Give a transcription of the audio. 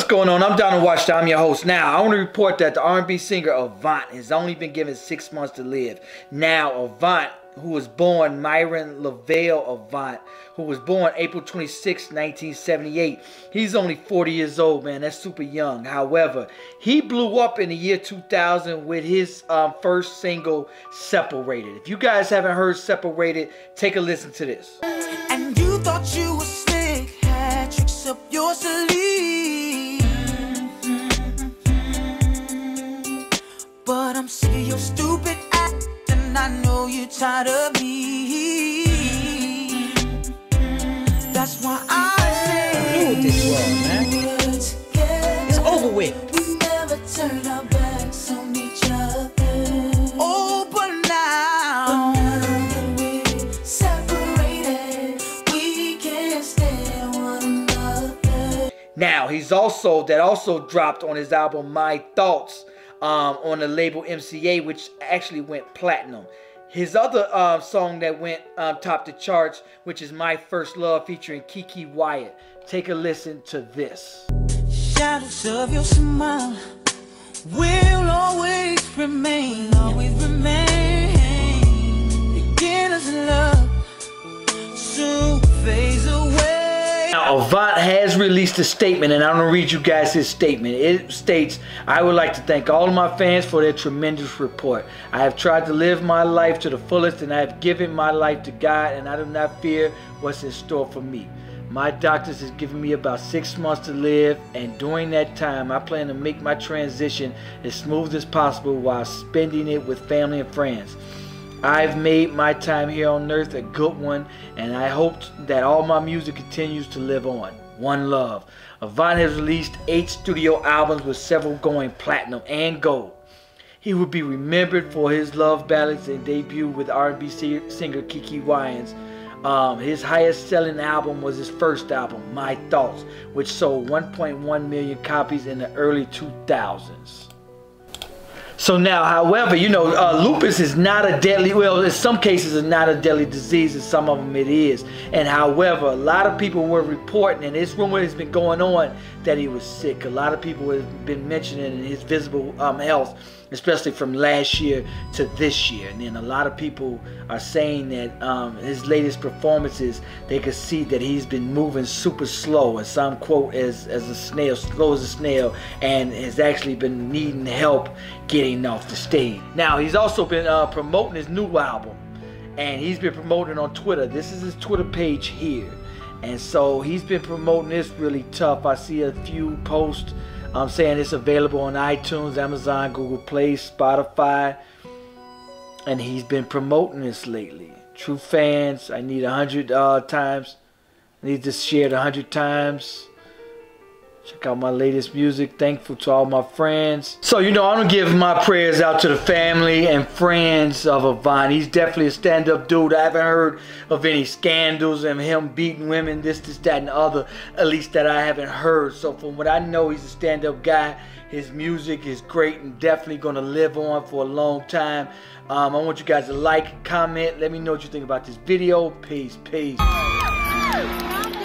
going on? I'm Donald Washington. I'm your host. Now, I want to report that the R&B singer Avant has only been given 6 months to live. Now, Avant, who was born Myron Lavelle Avant, who was born April 26, 1978. He's only 40 years old, man. That's super young. However, he blew up in the year 2000 with his first single, Separated. If you guys haven't heard Separated, take a listen to this. And you thought you were slick, had tricks up your sleeve. But I'm sick of your stupid act, and I know you're tired of me. That's why I say this was, man. It's over with. We never turn our backs on each other. Oh, but now that we're separated, we can't stand one another. Now, that also dropped on his album My Thoughts on the label MCA, which actually went platinum. His other song that went top the charts, which is My First Love featuring Kiki Wyatt. Take a listen to this. Shadows of your smile will always remain, Beginners in love soon fades away. Now, Avant has released a statement, and I'm going to read you guys his statement. It states, I would like to thank all of my fans for their tremendous support. I have tried to live my life to the fullest, and I have given my life to God, and I do not fear what's in store for me. My doctors has given me about 6 months to live, and during that time, I plan to make my transition as smooth as possible while spending it with family and friends. I've made my time here on earth a good one, and I hope that all my music continues to live on. One love. Avant has released 8 studio albums with several going platinum and gold. He will be remembered for his love ballads and debut with R&B singer Kiki Wyatt. His highest selling album was his first album, My Thoughts, which sold 1.1 million copies in the early 2000s. So now, however, you know, lupus is not a deadly, well, in some cases it's not a deadly disease, in some of them it is. And however, a lot of people were reporting, and this rumor has been going on, that he was sick. A lot of people have been mentioning his visible health, especially from last year to this year. And then a lot of people are saying that his latest performances, they could see that he's been moving super slow, and some quote as a snail, slow as a snail, and has actually been needing help getting off the stage. Now, he's also been promoting his new album, and he's been promoting on Twitter. This is his Twitter page here. And so he's been promoting this really tough. I see a few posts saying it's available on iTunes, Amazon, Google Play, Spotify, and he's been promoting this lately. True fans, I need 100 times. I need to share it 100 times. Check out my latest music. Thankful to all my friends. So, you know, I'm going to give my prayers out to the family and friends of Avant. He's definitely a stand-up dude. I haven't heard of any scandals and him beating women, this, that, and the other. At least that I haven't heard. So from what I know, he's a stand-up guy. His music is great and definitely going to live on for a long time. I want you guys to like, comment. Let me know what you think about this video. Peace, peace.